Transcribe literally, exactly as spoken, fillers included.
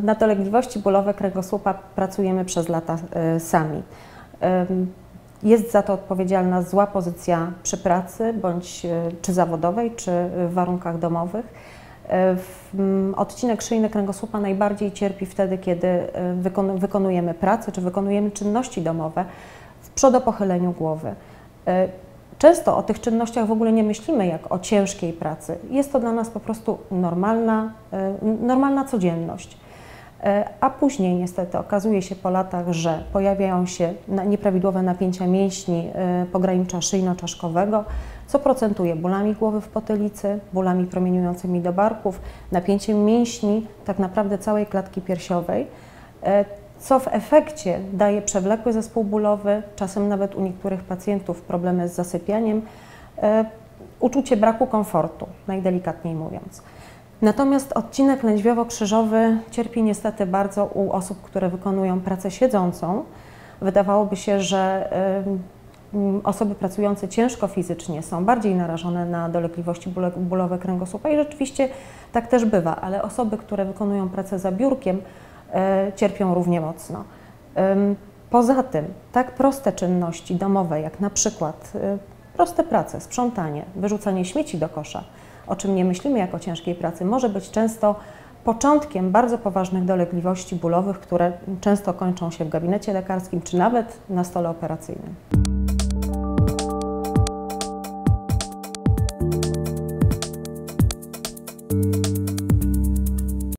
Na dolegliwości bólowe kręgosłupa pracujemy przez lata sami. Jest za to odpowiedzialna zła pozycja przy pracy, bądź czy zawodowej, czy w warunkach domowych. Odcinek szyjny kręgosłupa najbardziej cierpi wtedy, kiedy wykonujemy pracę, czy wykonujemy czynności domowe w przodopochyleniu głowy. Często o tych czynnościach w ogóle nie myślimy jak o ciężkiej pracy. Jest to dla nas po prostu normalna, normalna codzienność. A później niestety okazuje się po latach, że pojawiają się nieprawidłowe napięcia mięśni pogranicza szyjno-czaszkowego, co procentuje bólami głowy w potylicy, bólami promieniującymi do barków, napięciem mięśni tak naprawdę całej klatki piersiowej, co w efekcie daje przewlekły zespół bólowy, czasem nawet u niektórych pacjentów problemy z zasypianiem, uczucie braku komfortu, najdelikatniej mówiąc. Natomiast odcinek lędźwiowo-krzyżowy cierpi niestety bardzo u osób, które wykonują pracę siedzącą. Wydawałoby się, że osoby pracujące ciężko fizycznie są bardziej narażone na dolegliwości bólowe kręgosłupa i rzeczywiście tak też bywa, ale osoby, które wykonują pracę za biurkiem, cierpią równie mocno. Poza tym tak proste czynności domowe, jak na przykład proste prace, sprzątanie, wyrzucanie śmieci do kosza, o czym nie myślimy jako ciężkiej pracy, może być często początkiem bardzo poważnych dolegliwości bólowych, które często kończą się w gabinecie lekarskim czy nawet na stole operacyjnym.